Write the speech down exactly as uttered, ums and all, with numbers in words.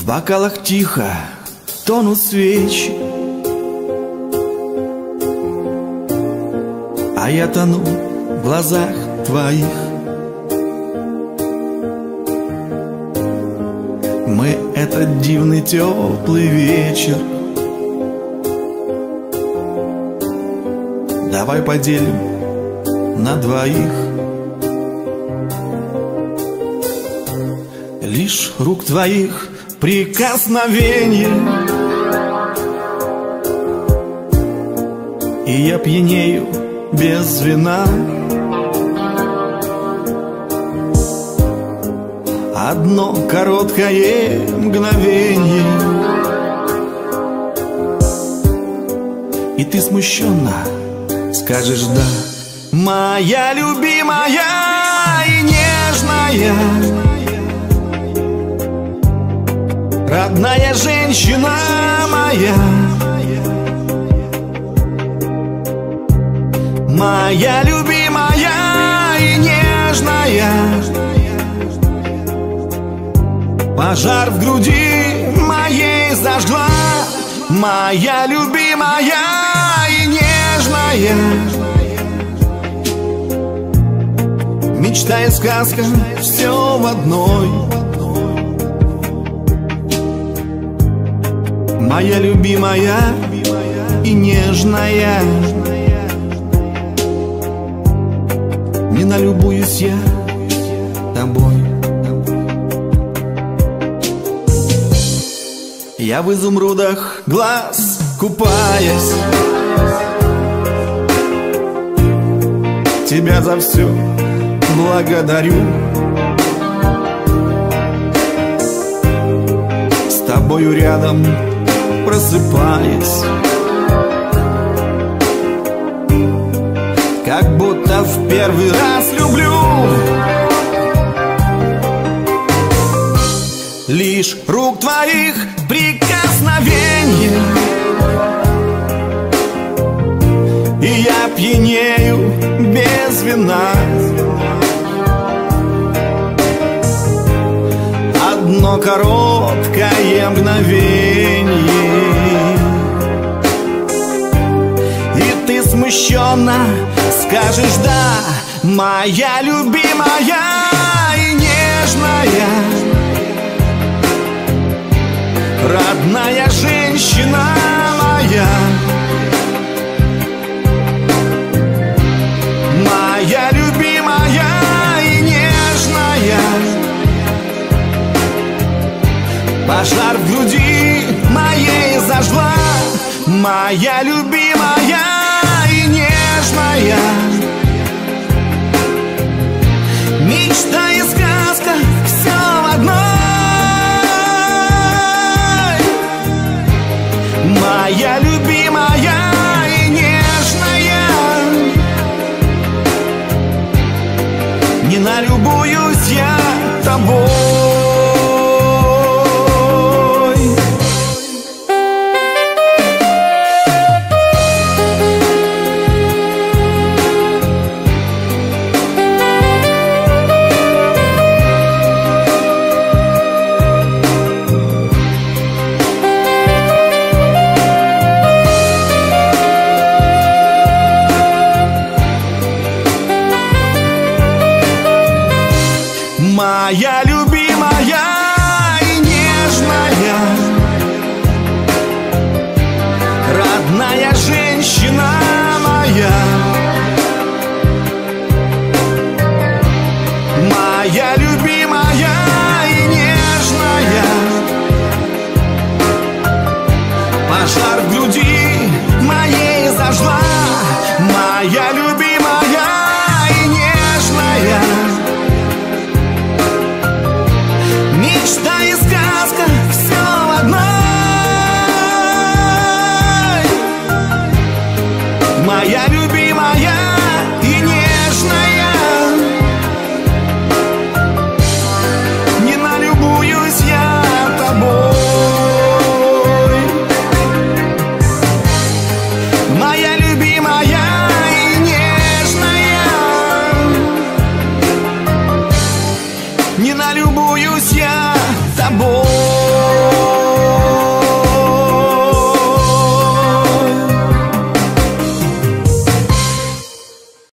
бокалах тихо тонут свечи, а я тону в глазах твоих. Мы — этот дивный теплый вечер. Давай поделим на двоих. Лишь рук твоих прикосновенье, и я пьянею без вина. Одно короткое мгновенье, и ты смущенно скажешь «да». Моя любимая и нежная, родная женщина моя, моя любимая и нежная, пожар в груди моей зажгла. Моя любимая и нежная, мечта и сказка — все в одной. Моя любимая и нежная, не налюбуюсь я тобой. Я в изумрудах глаз купаясь, тебя за все благодарю. С тобою рядом просыпаясь, как будто в первый раз люблю. Лишь рук твоих прикосновенье, и я пьянею без вина. Одно короткое мгновенье, и ты смущенно скажешь «да». Моя любимая и нежная, родная женщина моя, моя любимая и нежная, пожар в груди моей зажгла. Моя любимая и нежная, мечта и сказка — все в одной. Моя любимая и нежная, не налюбуюсь я тобой. Моя любимая и нежная, родная женщина моя, моя любимая и нежная, пожар в груди моей зажгла. Моя любимая и нежная, мечта и сказка — все в одной. Моя любимая и нежная, не налюбуюсь я тобой. Моя любимая и нежная, не налюбуюсь я